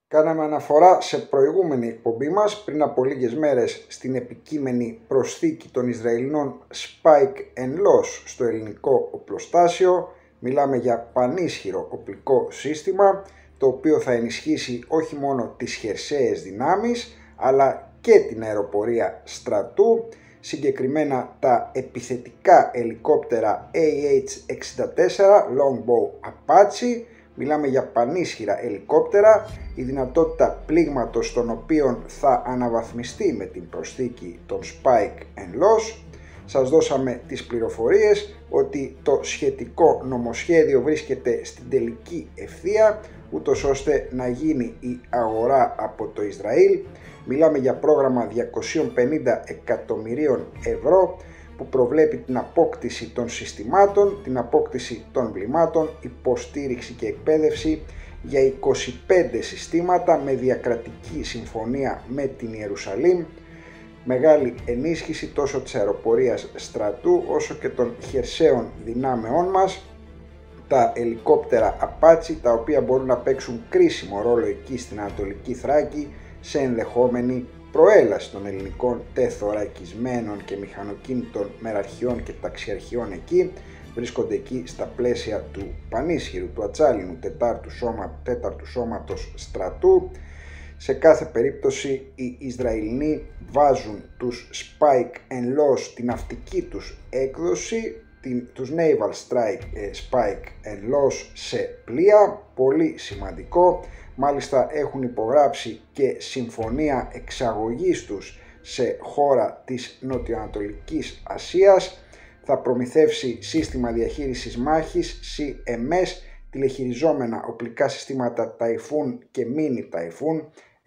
Κάναμε αναφορά σε προηγούμενη εκπομπή μας πριν από λίγες μέρες στην επικείμενη προσθήκη των Ισραηλινών Spike and Loss στο ελληνικό οπλοστάσιο. Μιλάμε για πανίσχυρο οπλικό σύστημα, το οποίο θα ενισχύσει όχι μόνο τις χερσαίες δυνάμεις αλλά και την αεροπορία στρατού, συγκεκριμένα τα επιθετικά ελικόπτερα AH-64 Longbow Apache. Μιλάμε για πανίσχυρα ελικόπτερα, η δυνατότητα πλήγματος των οποίων θα αναβαθμιστεί με την προσθήκη των Spike and Loss. Σας δώσαμε τις πληροφορίες ότι το σχετικό νομοσχέδιο βρίσκεται στην τελική ευθεία, ούτως ώστε να γίνει η αγορά από το Ισραήλ. Μιλάμε για πρόγραμμα 250 εκατομμυρίων ευρώ που προβλέπει την απόκτηση των συστημάτων, την απόκτηση των βλημάτων, υποστήριξη και εκπαίδευση για 25 συστήματα με διακρατική συμφωνία με την Ιερουσαλήμ, μεγάλη ενίσχυση τόσο της αεροπορίας στρατού όσο και των χερσαίων δυνάμεών μας, τα ελικόπτερα Apache, τα οποία μπορούν να παίξουν κρίσιμο ρόλο εκεί στην Ανατολική Θράκη σε ενδεχόμενη προέλαση των ελληνικών τεθωρακισμένων και μηχανοκίνητων μεραρχιών και ταξιαρχιών εκεί. Βρίσκονται εκεί στα πλαίσια του πανίσχυρου, του ατσάλινου τέταρτου σώματος στρατού. Σε κάθε περίπτωση οι Ισραηλινοί βάζουν τους Spike and Loss, την ναυτική τους έκδοση, τους Naval Spike and Loss σε πλοία, πολύ σημαντικό. Μάλιστα έχουν υπογράψει και συμφωνία εξαγωγής τους σε χώρα της Νοτιοανατολικής Ασίας. Θα προμηθεύσει σύστημα διαχείρισης μάχης CMS, τηλεχειριζόμενα οπλικά συστήματα Typhoon και Mini Typhoon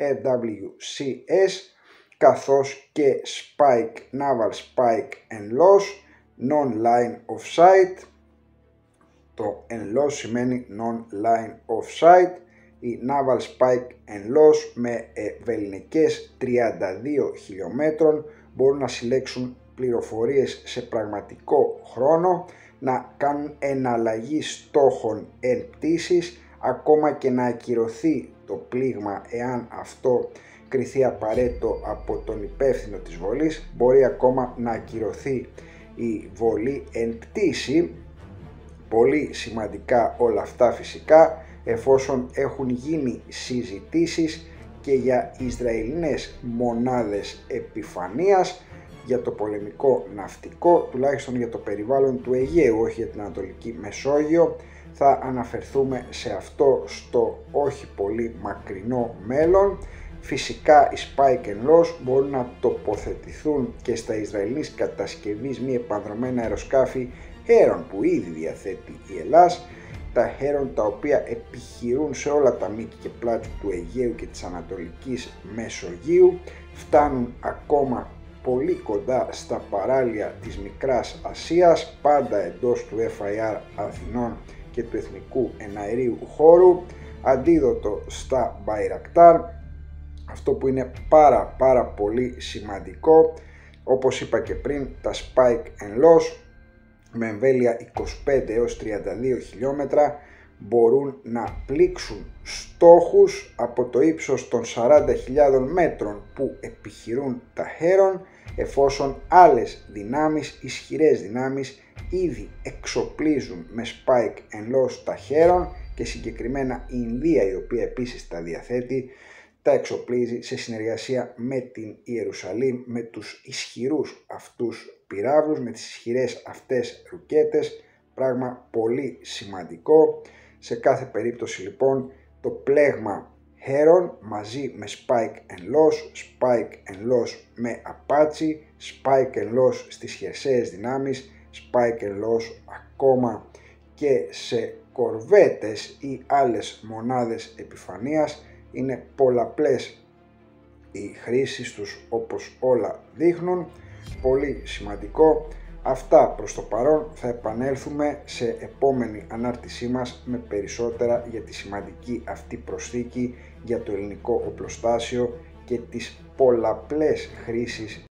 EWCS, καθώς και Naval Spike and Loss Non-Line of Sight. Το en loss σημαίνει Non-Line of Sight. Η Naval Spike and Loss με βεληνικές 32 χιλιόμετρων μπορούν να συλλέξουν πληροφορίες σε πραγματικό χρόνο, να κάνουν εναλλαγή στόχων εν πτήσης, ακόμα και να ακυρωθεί το πλήγμα εάν αυτό κριθεί απαραίτητο από τον υπεύθυνο της βολής. Μπορεί ακόμα να ακυρωθεί η βολή εν πτήση. Πολύ σημαντικά όλα αυτά φυσικά, εφόσον έχουν γίνει συζητήσεις και για Ισραηλινές μονάδες επιφανείας για το πολεμικό ναυτικό, τουλάχιστον για το περιβάλλον του Αιγαίου, όχι για την Ανατολική Μεσόγειο. Θα αναφερθούμε σε αυτό στο όχι πολύ μακρινό μέλλον. Φυσικά οι Spike and Loss μπορούν να τοποθετηθούν και στα Ισραηλινής κατασκευής μη επανδρομένα αεροσκάφη Heron που ήδη διαθέτει η Ελλάς. Τα Heron τα οποία επιχειρούν σε όλα τα μήκη και πλάτη του Αιγαίου και της Ανατολικής Μεσογείου, φτάνουν ακόμα πολύ κοντά στα παράλια της Μικράς Ασίας, πάντα εντός του FIR Αθηνών και του Εθνικού Εναερίου Χώρου, αντίδοτο στα Bayraktar. Αυτό που είναι πάρα πολύ σημαντικό, όπως είπα και πριν, τα Spike and Loss με εμβέλεια 25 έως 32 χιλιόμετρα μπορούν να πλήξουν στόχους από το ύψος των 40.000 μέτρων που επιχειρούν τα Heron, εφόσον άλλες δυνάμεις, ισχυρές δυνάμεις, ήδη εξοπλίζουν με Spike and Loss τα Heron και συγκεκριμένα η Ινδία, η οποία επίσης τα διαθέτει, τα εξοπλίζει σε συνεργασία με την Ιερουσαλήμ, με τους ισχυρούς αυτούς πυράβλους, με τις ισχυρές αυτές ρουκέτες, πράγμα πολύ σημαντικό. Σε κάθε περίπτωση λοιπόν το πλέγμα Heron μαζί με Spike and Loss, Spike and Loss με Apache, Spike and Loss στις χερσαίες δυνάμεις, Spike and Loss ακόμα και σε κορβέτες ή άλλες μονάδες επιφανείας. Είναι πολλαπλές οι χρήσεις τους όπως όλα δείχνουν, πολύ σημαντικό. Αυτά προς το παρόν, θα επανέλθουμε σε επόμενη ανάρτησή μας με περισσότερα για τη σημαντική αυτή προσθήκη για το ελληνικό οπλοστάσιο και τις πολλαπλές χρήσεις